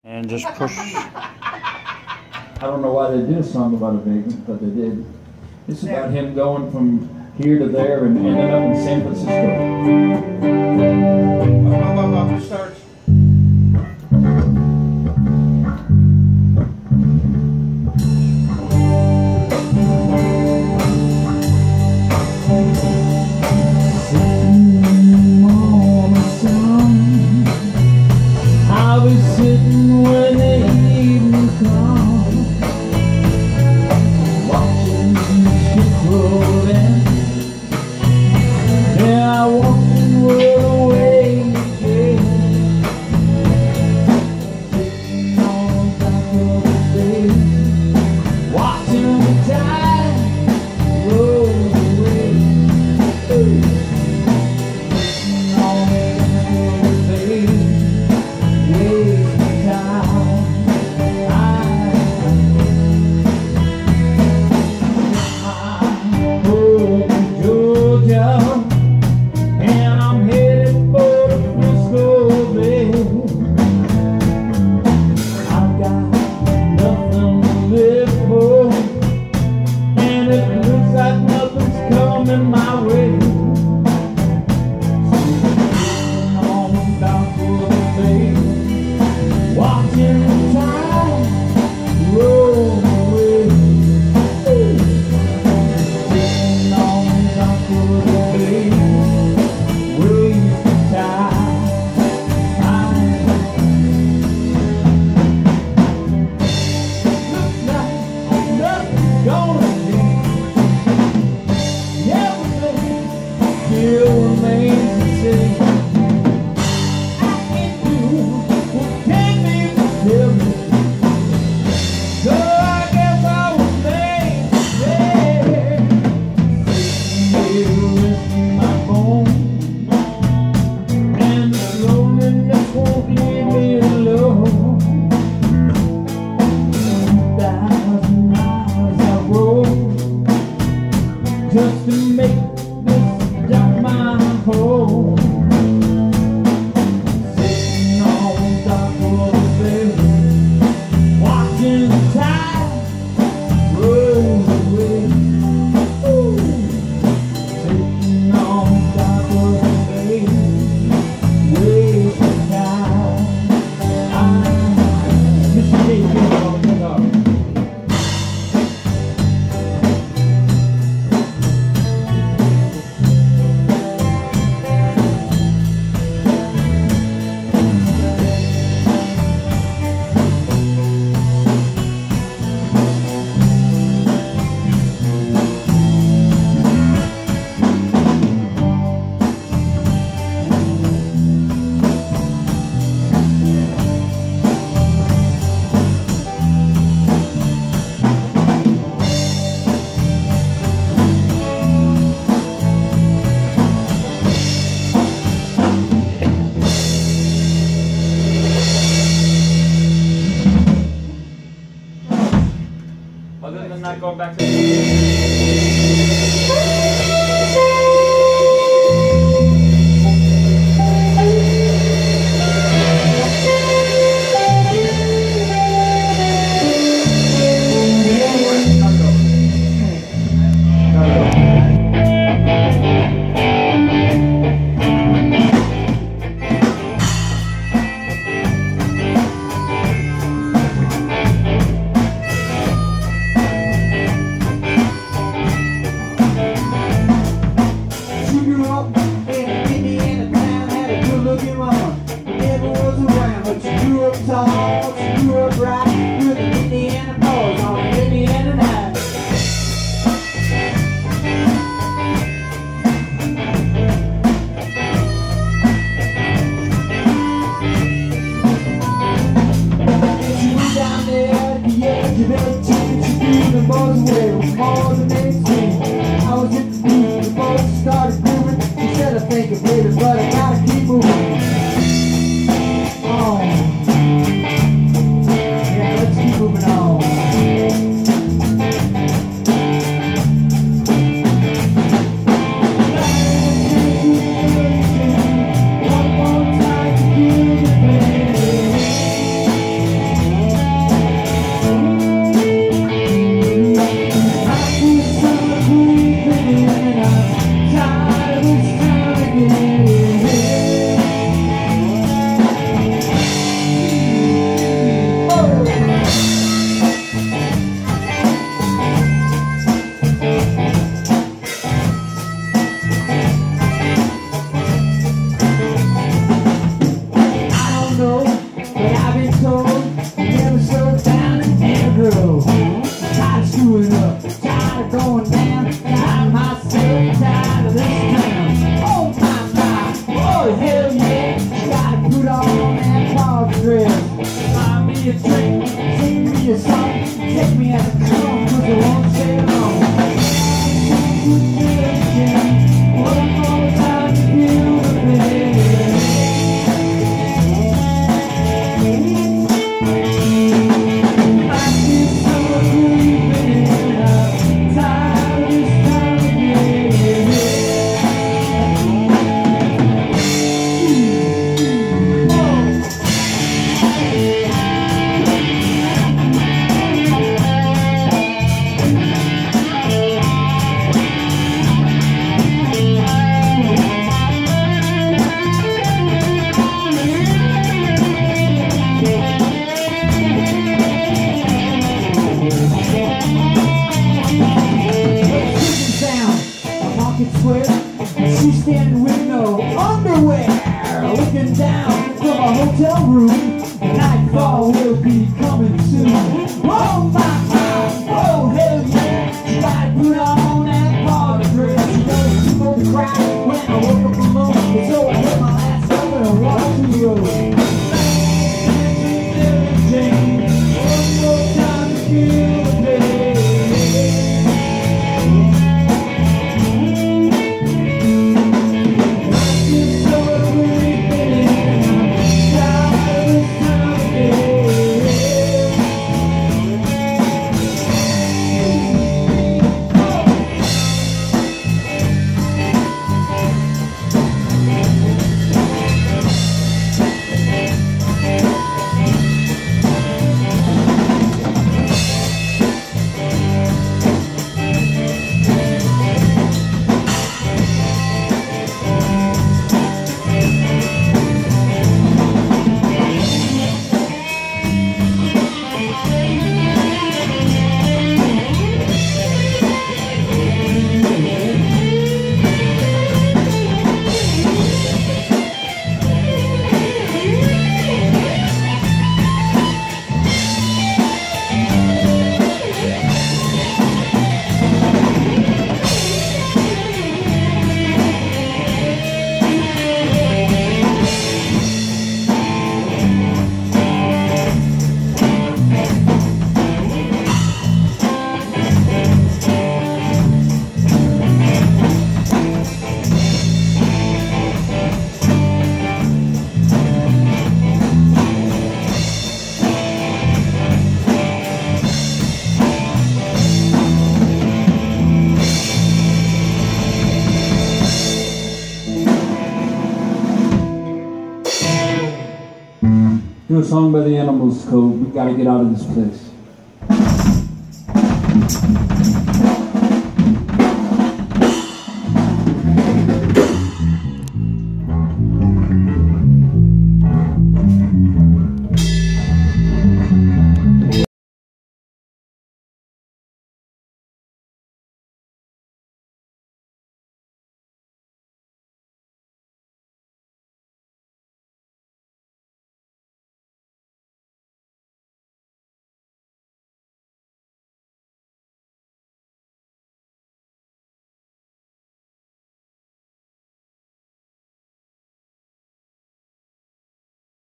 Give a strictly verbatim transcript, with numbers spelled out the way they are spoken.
And just push. I don't know why they did a song about a vagrant, but they did. It's about him going from here to there and ending up in San Francisco. Starts. I was sitting when the evening comes, watching the ship roll in. Then I walked and rode away again, sitting on the dock of the bay, watching the tide roll away. Sitting on the dock of the bay, wasting time. I'm home in Georgia, and I'm headed for the Frisco Bay. I've got nothing to live for, and it looks like nothing's coming my way. Sitting on the dock of the bay, watching the tide roll away. Sitting on the dock of the bay, wasting time. Looks like nothing's gonna change. Everything still remains the same. I can't do what can't be fulfilled, so I guess I will make it. Sitting here resting my bones, and the loneliness won't leave me alone. Two thousand miles I rode just to make this dock my home. Sitting on the dock of the bay, watching the tide roll away. Ooh. Sitting on the dock of the bay, wasting time. Mister J, get off, get off. Other than not going back to She grew up in an Indiana town, had a good-looking mama who never was around, but she grew up tall, she grew up right, with an Indiana boys on an Indiana night. She was down there at the age of eighteen, she grew the boys away with more than eighteen. I was at the booth, the boys started grooving. She said, I think of baby, but I gotta keep moving. On. Yeah, let's keep moving on. One more time to do the thing. me a drink, sing me a song, take me as I come, cause I won't stay alone. One more time to feel the pain. I feel so grieving, I'm tired of this time again. She's standing with no underwear, looking down from a hotel room. Nightfall will be coming soon. Oh my, my, oh hell yeah! She gotta put on that party dress. She knows she's gonna cry when I woke up alone. So I hit my ass up and I walked to the road. One more time to feel the pain. Do a song by the Animals called "We Gotta Get Out of This Place."